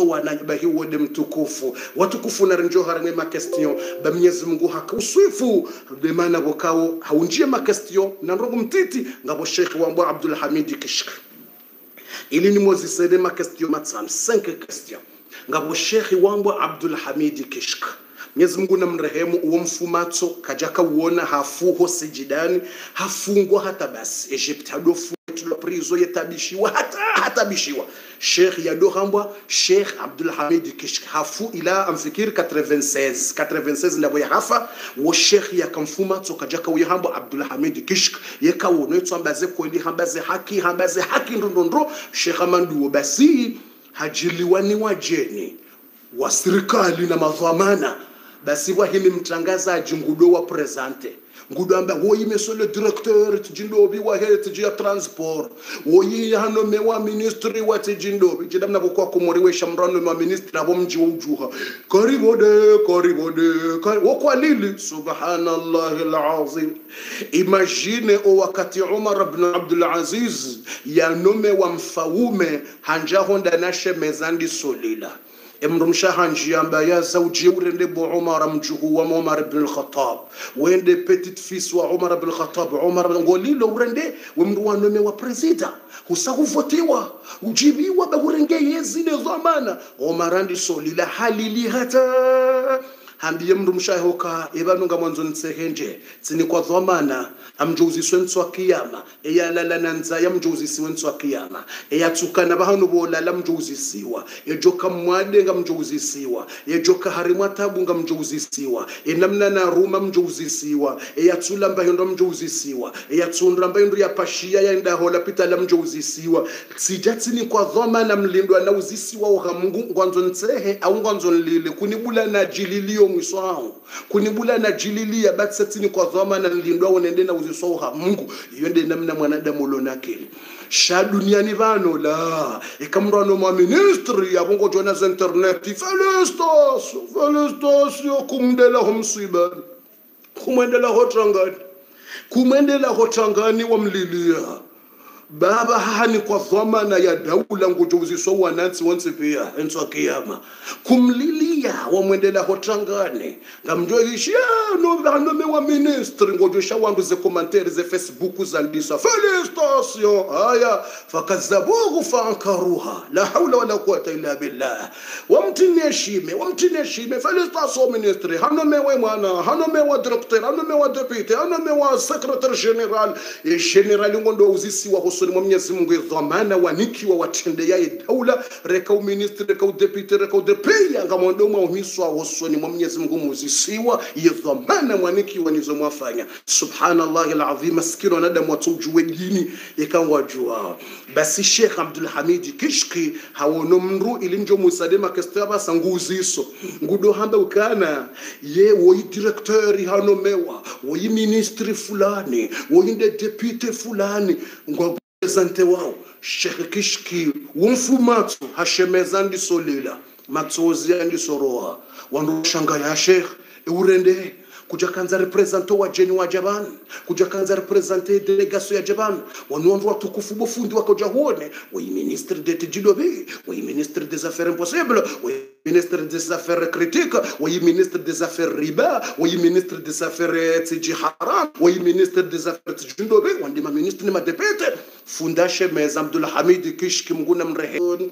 wananyabahi wode mtukufu watukufu na renjo harame ma question ba Mwenyezi Mungu hakuswifu de maana bokao haunjie ma question na ndogo mtiti ngabo Sheikh Wambo Abdul Hamid Kishk ili ni mozi sede ma question matsam 5 question ngabo Sheikh Wambo Abdul Hamid Kishk Mwenyezi Mungu na mrehemu uo mfumatso kajaka uona hafuho sijidani hafungwa hata basi Egypt hadofu la prizo yetabishiwa hata bishiwa Sheikh yadohambwa Sheikh Abdul Hamid Kishk hafu ila amfikir 96 ndabo ya hafa wo Sheikh yakamfuma tsokajaka uyahambwa Abdul Hamid Kishk yekawono etsombaze kweli hambaze haki ndondondro Sheikh Amandu basi hajiliwani wajeni wa serikali na madhamana basi wahini mtangazaji ngudo wa presente ngudo amba woyi monsieur le directeur tijindobi wa health ya transport woyi hano mewa ministry wa tijindobi jidamna kwa kumuriwesha mrano wa ministry abo mji wa ujuha karibode wokwa lili subhanallahi alazim imagine o wakati Umar ibn Abdul Aziz ya nome wa mfaume hanja honda nashe mezandi solila emrumsha hanji amba ya zawji urende bu Umar mjuhu wa Umar ibn al-Khattab wende petit fils wa Umar ibn al-Khattab Umar ngolilo urende wemruwa nome wa president husahuvotiwa ujibiwa ba urenge yezile zamana Umar andi solila halili hata hambiye mrumsha hoka ebanunga mwanzo nsehenje tsini kwa dhamana amjuzi swenswa kiyama eyalala nanza yamjuzi swenswa kiyama eyatsukana bahano bolala mjuzi siwa ejoka mwade nga mjuzi siwa ejoka harimwa tabu nga mjuzi siwa enamna na ruma mjuzi siwa eyatsula mbahindo mjuzi siwa eyatsundra mbahindo ya pashia yaenda hola pita la mjuzi siwa sijatsini kwa dhamana mlindwa na uzisiwa wa Mungu ngwanzo nsehe au ngwanzo lile kunibula na jililio mwisho kunibula na jililia batsatini kwa dhamana nilindwa wonende na uzisoha Mungu yende namna mwanadamu lonakeli sha duniani vano la ikamrano ma ministry ya bongo jona za internet felicitation kumdela humsiba kumendela hotrangani wamlilia baba hani kwa dhamana ya daula ngujuzi so wanansi wonse pia enso kiyama kumlilia wamwendela hotrangane ngamjoishia no mewa ministry ngojosha wandu ze commentaires ze Facebook zandisa felicitation haya fakazabuhu faankaruha la hawla wala quwwata illa billah wamtineshime felicitation ministry hano mewa mwana hano mewa director hano mewa deputy hano mewa secretary general ngondo uzisi wa mwa Mwenyezi Mungu dhamana wanikiwa watende yae daula reka ministry reka deputy reka depeya ngamondo mwa umiswa hosoni mwa Mwenyezi Mungu muzisiwa dhamana wanikiwa nizo mwafanya subhanallahi alazim maskini wanadamu watujue dini ikangwajua basi Sheikh Abdul Hamid Kishki hawono mru ilinjo musadema kestaba sanguziso ngudo hamba ukana ye woyi director hano mewa woyi ministry fulani woyi deputy fulani ngwa Zante wao Sheikh Kishki wumfumatu hashemezandi solila matsozi andi soroa wandu shanga ya Sheikh urende kuja kanza represento wa jeni wa Japan kuja kanza represente delegation ya Japan wandu watukufu bofundi wakoja huone wa ministre de Tijidobi wa ministre des affaires impossibles wa ministre des affaires critiques wa ministre des affaires riba wa ministre des affaires tijiharam wa ministre des affaires Tijidobi wandi ma ministre ni ma deputy fundashe mez Abdul Hamid Kishki mguna mrehon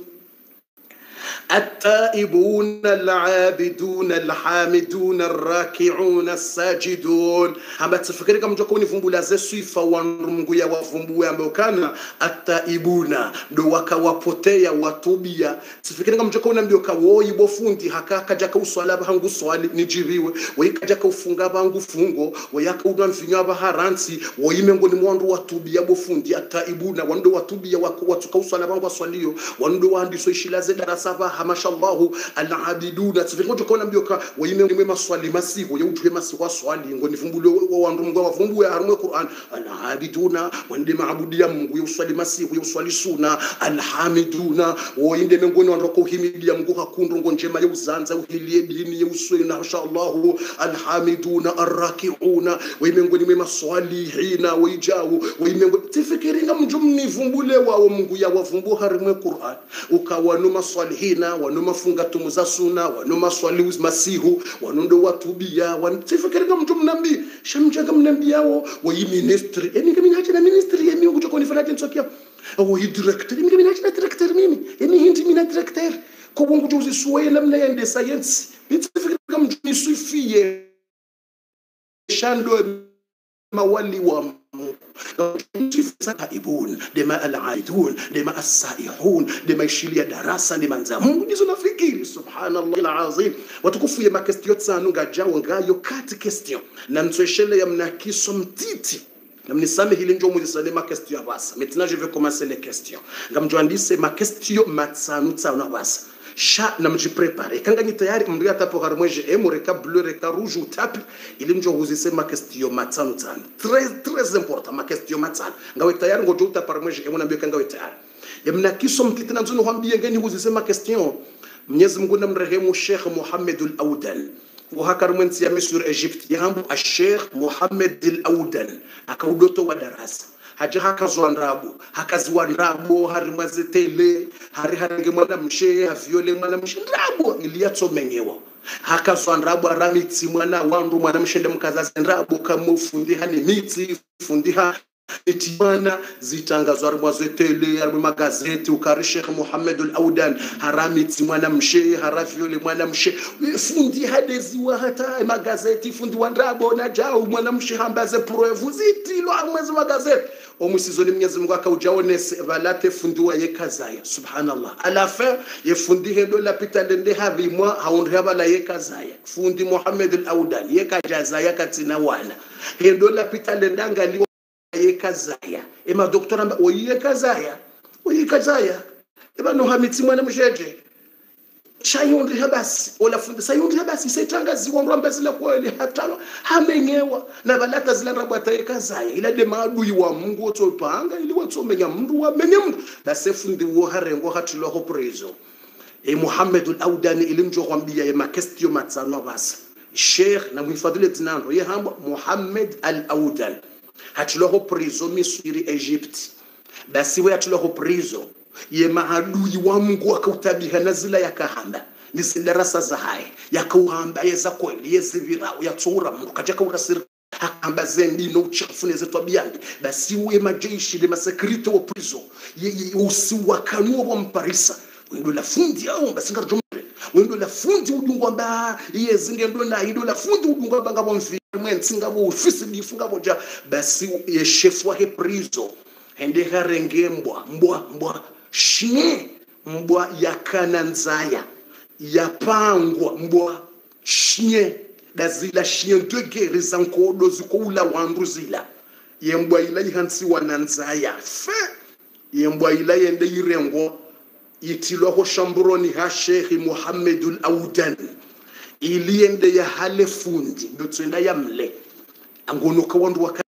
التائبون العابدون الحامدون الراكعون الساجدون hamba tsafikiri kama mjokoni vumbula zesuifa wanrungu ya wavumbu ambao kana ataibuna ndo wakawapotea watubia tsafikiri kama mjokoni mbio kawoyi bofundi hakaka jaka uswala bangu swali nijiriwe wayikaja ufunga bangu fungo wayaka udamfinya baharansi wayimengoni mwandu watubia bofundi ataibuna wando watubia watuka uswala bangu aswalio wando wandiso ishilaze darasa mashallahu al-abiduna tsifikho jokona mbioka wayime maswali masiho yawujwe masiho swali ngoni vumbulo wandu mungu wavumbu ya harumwe Qur'an al-abiduna wande maabudia Mungu yuswali masiho yuswali suna al-hamiduna woinde mengoni wandu ko himidia Mungu hakundu ngonjema yuzanza uhilie dini yuswina mashallahu al-hamiduna ar-raki'una wayimengoni maswalihina wayijawu wayimengoni tsifikiri ngamjumni vumbule wao Mungu ya wavumbu harumwe Qur'an ukawanu maswalihina suna wanoma funga tumu za suna wanoma swali masihu wanondo watubia wantifikirika mtu mnambi shamjaga mnambi yao wa ministry emi kama hacha na ministry emi kutoka ni fanaje nsokia au director emi kama hacha na director mimi emi hindi mina director ko bongo juzi suwe namna ya science ntifikirika mtu ni sufie shando mawali wa saibun dema alaidun dema asaihun dema ishilia darasa dema nzamu ndizo nafikiri subhanallah alazim watukufu ya makestio tsanu ngajawo ngayo kati question na mtweshele ya mnakiso mtiti na mnisame hili njo muzisale ma question basa maintenant je vais commencer les questions ngamjwandise ma question matsanu tsanu basa sha na mjiprepare kanga ni tayari mndia tapo harmweje emureka bleu reka rouge ou tape ili njo huzise ma question matsanu tsanu très important ma question matsanu ngawe tayari ngojo utapa harmweje emuna kanga we tayari yamna kiso mtiti na nzuni hwambie ngeni huzise ma question Mwenyezi Mungu namrehemu Sheikh Mohammed al-Awdal وهكذا من سيامي سور إيجيبت يهم الشيخ محمد الأودن أكودوتو ودراسة haja hakazwan rabo harimazitele hari mwana mshe aviole mwana mshe rabo iliatso menyewa hakazwan rabo aramiti mwana wandu mwana mshende mkazazi rabo kamufundi hani miti fundiha etiwana zitangazwa rwazitele ari magazeti ukari Sheikh Mohammed al-Awdan haramiti mwana mshe haraviole mwana mshe fundi hadeziwa hata magazeti fundi wandrabo na jao mwana mshe hambaze preuve zitilo amwezi magazeti omusizoni Mwenyezi Mungu akaujaonese balate fundiwa yekazaya subhanallah ala fin yefundi hendo la pitande havi mwa haundu habala yekazaya fundi Mohammed al-Awdan yekajazaya katina wana hendo la pitande ndangali yekazaya ema doktora mba oyekazaya eba no hamiti mwana mjeje shayundi habasi ola fundi sayundi habasi setangazi wangu ambazila kweli hatalo hamenyewa na balata zila rabata yekazaya ila de maadui wa Mungu otopanga ili watsomenya mndu wa menye mndu base fundi wo harengo hatulo ho prezo Mohammed al-Awdani ilimjo kwambia ya makestio matsano basa Sheikh na mhifadhile tinando ye hamba Mohammed al-Awdani hatulo ho prezo misiri Egypt basi we hatulo ho prezo ye maadui wa Mungu akautabiha nazila yakahamba nisidarasa za hai yakauhamba yeza kweli yezivira yatsura Mungu kajaka urasiri hamba zendi no chafune zetu biangi basi we majeshi de masekrito wa prizo usiwakanu wa mparisa wendo la fundi au basi ngarjombe wendo la fundi udungwa ba yezinge ndo na ido la fundi udungwa banga bomfi mwensinga bo ofisi difunga boja basi ye chef wa prizo hende harengembwa mbwa shine mbwa yakananzaya yapangwa mbwa shine dazila shine degere zankodo zikoula wanduzila yembwa ila ihansi wananzaya fe yembwa ila yende irengo itilwa ho shamburoni ha Sheikh Mohammed al-Awdan iliende ya hale fundi ndotsenda yamle angonoka wandu waka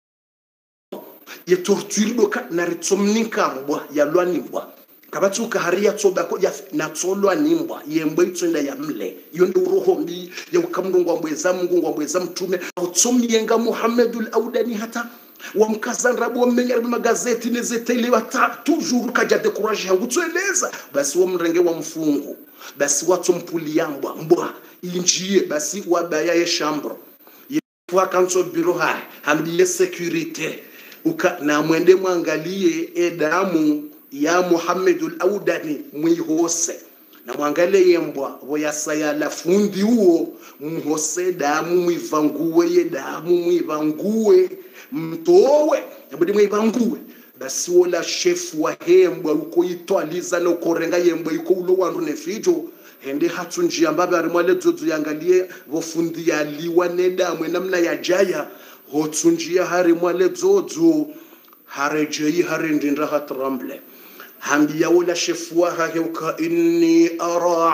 ye torture doka na ritsomninka mbwa ya lwanimbwa kabatuka haria tsoba ko ya na tsolwa nimbwa yembwe itsenda yamle yondo roho mbi ya ukamndungwa mbweza Mungu ngwambweza mtume utsomyenga Mohammed al-Awdani hata wamkazan rabo wamenyera magazeti nezetele wata toujours kaja décourager hangu tsoeleza basi wamrenge wa mfungu basi watsompuliambwa mbwa injie basi wabaya ye chambre kwa kanso bureau ha hambiye sécurité uka na mwende mwangalie edamu ya Mohammed al-Awdani mwihose na mwangalie yembwa voyasaya la fundi huo muhose damu mwivanguwe ye damu mwivanguwe mtowe yabudi mwivanguwe basi wala chef wa hembwa uko itwaliza no korenga yembwa uko ulo wandu nefijo hende hatunjia mbabe arimwale dzodzo yangalie vofundi ya liwa nedamwe namna ya jaya hotunjia harimwale dzodzo harejei harindinda hatramble hambiya wala shefwa hauka inni ara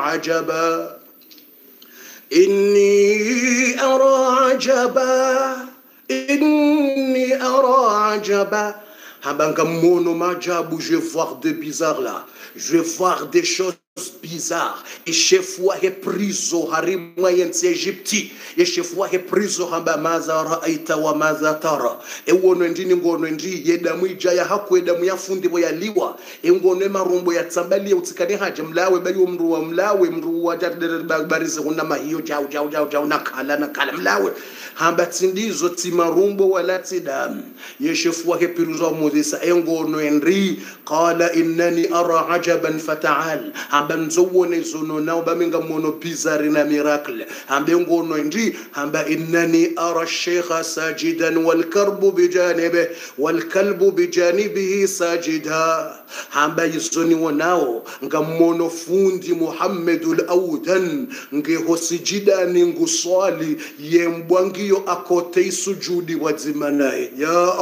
ajaba habanga mono majabu je vais voir de bizarre là je vais voir des choses bizarre ishefu wa heprizo harimwa yensi Egypti yeshefu wa heprizo hamba maza raaita wa maza tara ewono ndini ngono ndi yedamu ijaya haku yedamu ya fundi bo yaliwa ngono marumbo ya tsambali ya utsikane haje mlawe bayo mru wa barize kuna mahiyo jau nakala mlawe hamba tsindizo timarumbo wala tidam yeshefu wa heprizo mudisa ngono ndri qala innani ara ajaban fata'al hamba nzowone zono nao bamenga mono bizarre na miracle hambe ngono ndi hamba innani ara shaykha sajidan wal karbu bijanibi wal kalbu bijanibihi sajida hamba yizoni wonao ngamono fundi Muhammadul Awdan ngeho sijidani nguswali yembwangiyo akote sujudi wazimanaye ya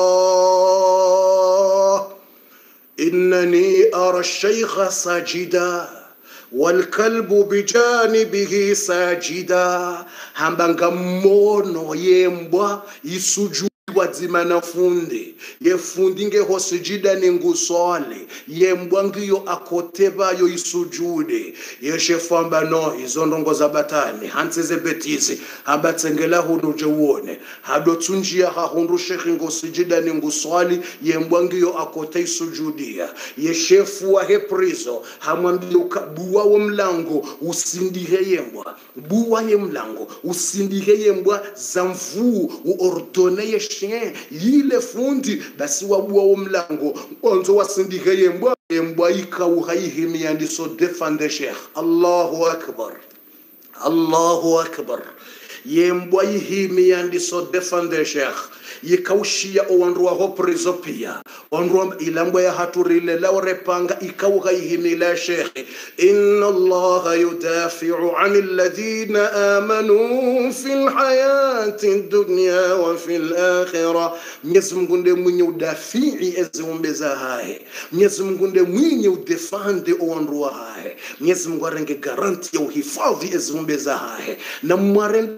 Allah innani ara shaykha sajida والكلب بجانبه ساجدا hambanga mono yembwa isuju wadzimana fundi yefundi ngeho sujida ningusole yembwa ngiyo akotebayo isujude yeshefamba no izo ndongo za batani hanseze betizi habatsengela hunuje uone hadotsunjia hahundu shekhi ngo sujida ningusole yembwa ngiyo akote isujudia yeshefu wa heprizo hamwambia ukabuwa wa mlango usindihe yembwa buwa ye mlango usindihe yembwa zamvu uordone yeshe yile fundi basi wabua umlango onzo wasindihe yembwa ikauhaihimi yandiso defande sheikh Allahu akbar yembwa ihimi yandiso defande sheikh yikaushia owanru wa hoprizo pia onru ilambwa ya haturile laure panga ikauga ihimila shekhi inna allaha yudafi'u 'anil ladhina amanu fil hayati dunya wa fil akhirah Mwenyezi Mungu ndiye mwenye udafi'i eziumbeza haye Mwenyezi Mungu ndiye mwenye udefende owanru wa haye Mwenyezi Mungu arenge garanti ya uhifadhi eziumbeza haye na mwarende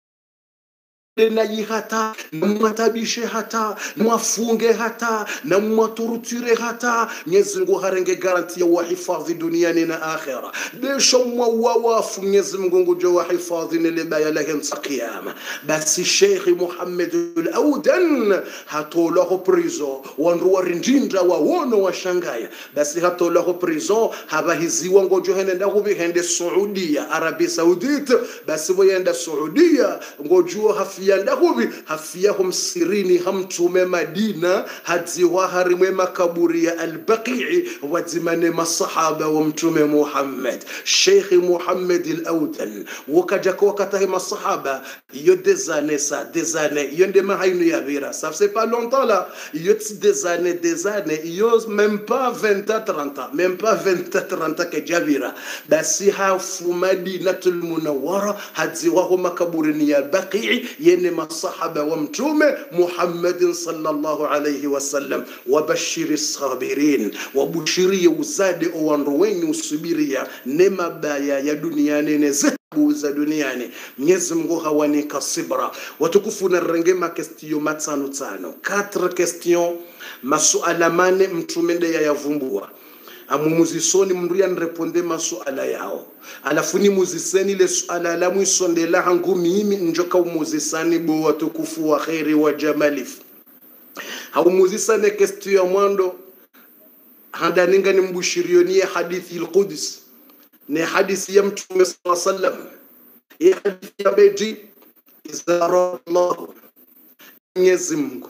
na yihata na mwatabishe hata na mwafunge hata na mwaturutire hata Mwenyezi Mungu harenge garanti ya wahifadhi duniani na akhera desho mwawafu Mwenyezi Mungu jo wahifadhi nilibaya lahim qiyama basi Sheikh Muhammadul Awdan hatolahu prizo wanru warindinda wawono washangaya basi hatolahu prizo habahiziwa ngojo henenda kubihende Saudia Arabia Saudite basi wayenda Saudia ngojo yanda hubi hafiyahum sirini hamtume Madina hadziwa harimwe makaburi ya al-Baqi'i wadzimane masahaba wa mtume Muhammad Sheikh Muhammad al-Awdan wakajako wakatahi masahaba iyo des années iyo ndema hainu ya bira ça c'est pas longtemps là iyo des années iyo même pas 20 à 30 ans même pas 20 à 30 ans ke jabira basi hafu Madinatul Munawwara hadziwa makaburi ya al-Baqi'i masahaba wa mtume Muhammad sallallahu alayhi wasallam wabashiri sabirin wabushiri uzade owanru wenyu usubiria nema baya ya duniani nezebu za duniani Mwenyezi Mungu hawanika sibra watukufu na rengema question matano 4 question masuala mane mtume ndiye yavumbua amumuzisoni mnduya nreponde masuala yao alafuni muziseni le suala la mwisondela hangu mimi njoka umuzisani bo watukufu wa khairi wa jamalif haumuzisane question ya mwando handaninga ni mbushirionie hadithi al-Quds ni hadithi ya mtume sallallahu alayhi wasallam ya hadithi ya beji izara Allah Mwenyezi Mungu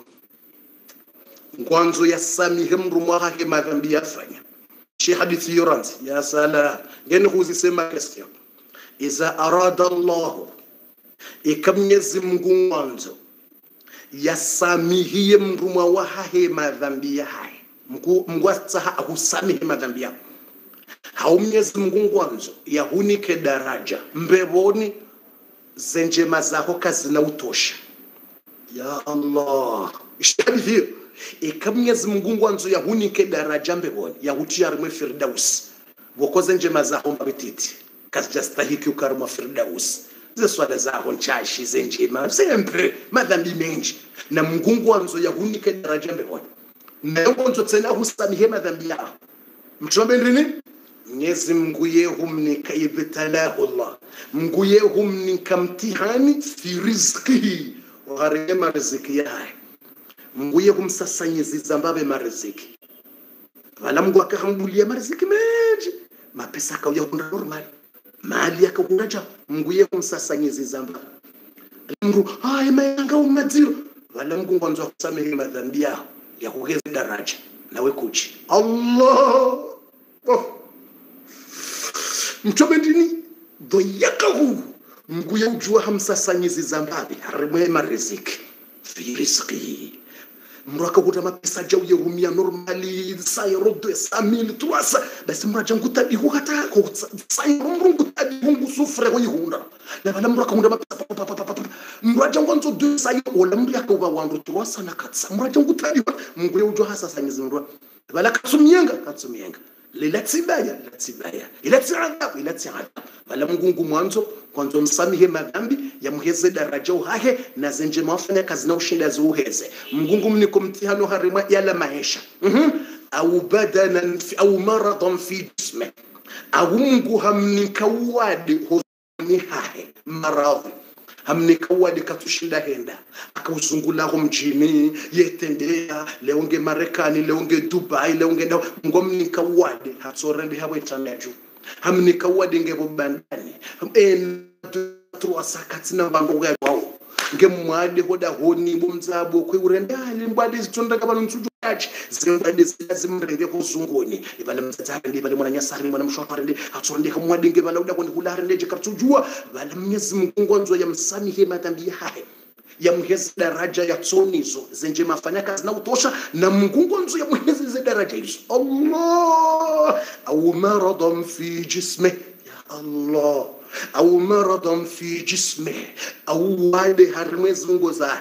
kwanzo ya samihe mrumu wake madhambi yafanya shi hadithi yoranzi ya sala ngeni huzisema question iza arada Allah ikamnyezi Mungu mwanzo yasamihiye mrumu wake madhambi yake Mungu atsaha ahusamihe madhambi yake haumnyezi Mungu mwanzo yahunike daraja mbeboni zenjema zako kazina utosha ya Allah ishhadithi ikamnyezi Mungu mwanzo yahunike daraja mbeboni yahutia rimwe firdaus bokoze njema zako mbititi kazijastahiki ukarma firdaus zeswala zako nchashi zenjema sempre madhambi mengi na Mungu mwanzo yahunike daraja mbeboni na mwanzo tena husamihe madhambi yako mtuombe nini Mwenyezi Mungu yehumnika ibtalahu Allah. Mungu yehumnika mtihani fi rizqihi wa gharima riziki yake. Mungu yehumsasanyizi zambabe mariziki. Wala Mungu akahambulia mariziki mengi. Mapesa kauya kuna normal. Mali yakakunaja Mungu yehumsasanyizi zambabe. Mungu mayanga umadziro. Wala Mungu kwanza kusamehe madhambi yao ya kugeza daraja nawe kuchi. Allah. Mtume ndini doyakahu Mungu yujua hamsasanyizi zambabi harimwe riziki fi riziki mraka kuta mapesa jau yerumia normali sayrodo samil tuasa basi mraja ngutabi hukata ko sayrodo ngutabi hungu sufre ko yihunda na bala mraka ngunda mapesa mraja ngonzo do sayo wala mraka uba wandu tuasa na katsa mraja ngutabi Mungu yujua hasasanyizi mrwa bala katsumiyenga lilatsibaya ilatsiadab bala Mungu mwanzo kwanza msamihe madhambi ya muheze daraja uhahe na zenje mafanya kazi na ushinda zuheze Mungu mniko mtihano harima yala maisha au badanan au maradan fi jisme au Mungu hamnikawadi huzuni hahe maradhi hamnikawadi katushinda henda akauzungulaho mjini yetendea leonge Marekani leonge Dubai leonge na ngomnikawadi hatsorende hawe taneju hamnikawadi ngebo bandani truasakati na bango wao ngemwade hoda honi bomzabo kweurendali mbade zitonda kabano mtsuju yachi zimbade zimrenge kuzungoni ibale mtsatsari ibale mwana nyasari mwana mshwapari ndi hatsonde kamwade ngebala uda kwani kulare ndeje kaptsujua bala Mwenyezi Mungu ngonzo ya msamihe madhambi hahe ya muhezi daraja ya tsonizo zenje mafanya kazi na utosha na Mungu ngonzo ya muhezi daraja hizo Allah au maradan fi jisme ya Allah au maradan fi jisme au wade harmezi ngoza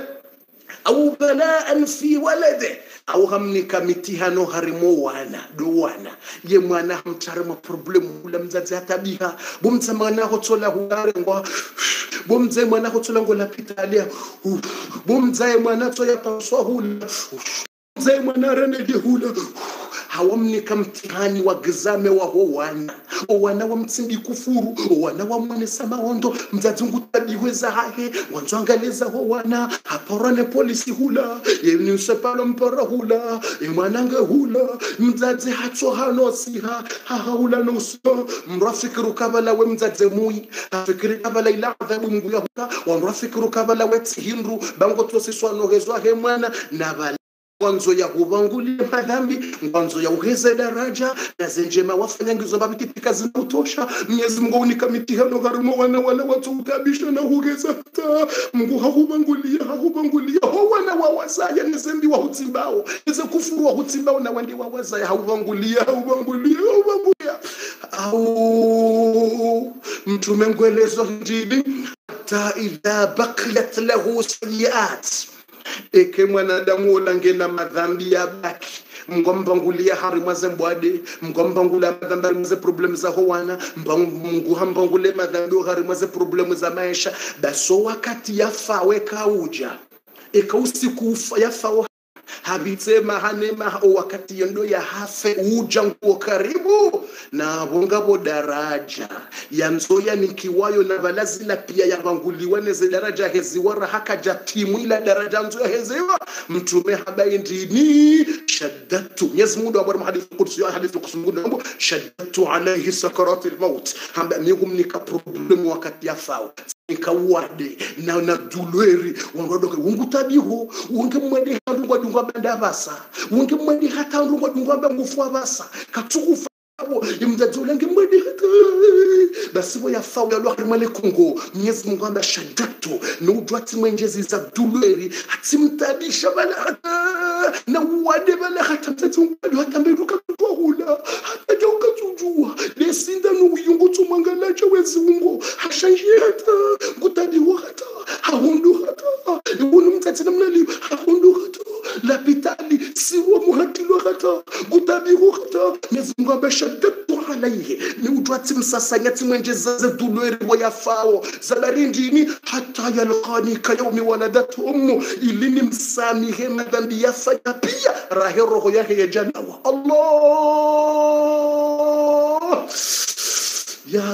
au balaan fi walade au hamnika mitihano harimo wana dowana ye mwana hamtarima problem ula mzazi hatabiha bomza mwana hotsola huarengwa bomza mwana hotsola ngola pitalia bomza mwana toya paswa hula bomza mwana rene hula hawamnika mtihani wa gizame wa wana wa mtsimbi kufuru wana wa mwane samaondo mzazi ngutabiweza hahe wanzangaleza wana haporane polisi hula yeni sepalo mpara hula imwananga hula mzazi hatso hano siha hula no so mrafikiru kabala we mzazi mui afikiri kabala ila adhabu Mungu ya huka wa mrafikiru kabala we tihindru bango tosiswa no hezwa he mwana na kwanzo ya kubangulia madhambi kwanzo ya uheze daraja na zenjema wafanya ngizo babikipika zinatosha Mwenyezi Mungu unikamitiano garimo wana watu utabisha na uheza hata Mungu hakubangulia wana wawazaya nizembi wa hutimbao nize kufuru wa hutimbao na wandi wawazaya haubangulia au mtume ngwelezo ndidi hata idha bakiyat lahu sayiat eke mwanadamu ulangena madhambi ya baki mgombangulia harima zembwade mgombangulia madhambi za problem za howana Mungu hambangule madhambi harima za problem za maisha baso wakati yafawe kauja eka usiku yafawe habitema hanema wakati yendo ya hafe uja nguo karibu na bongabo daraja yanzoya nikiwayo na balazila pia yabanguliwa neze daraja heziwara haka jatimu ila daraja nzoya heziwa mtume habai ndini shaddatu Mwenyezi Mungu wa hadithi kursi ya hadithi kusungudu shaddatu alayhi sakaratil maut hamba migum nika problem wakati yafao nikawade na dulweri wangodoke ungutabiho ungemwede handungwa dungwa bandabasa ungemwede hata ndungwa dungwa bangufwa basa katukufa imdadzula ngemwede hata basi bo yafao ya lwakari male Kongo Mwenyezi Mungu amba shadatu na udwati mwenjezi za dulweri hatimtabisha bala hata na wade bala hata mtazungu hata mberuka kuhula hata jauka tujua lesinda nuyungu tumangalacha wezungu hashanjeta kutadi hata haundu hata ibunu mtatina mnali haundu hata lapitali siwa muhatilo hata kutadi hata Mungu abashadatu alayhi ni udwati msasanyati mwenjeza za dulweri wayafao zalarindini hata yalqani kayaumi waladatu ummu ilini msamihe madhambi yafanya pia rahe roho yake ya janawa Allah Ya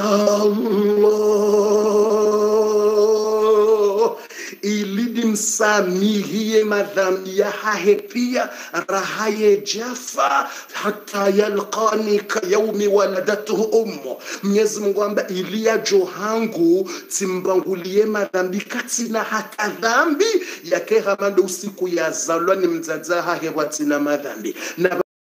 Allah, ili msamihie madhambi ya hahe pia rahaye jafa hata yalqani ka yaumi waladatuhu ummu. Mwenyezi Mungu amba ilia johangu timbangulie madhambi katina hata dhambi yake hamando usiku ya zalwa ni mzaza hahe watina madhambi na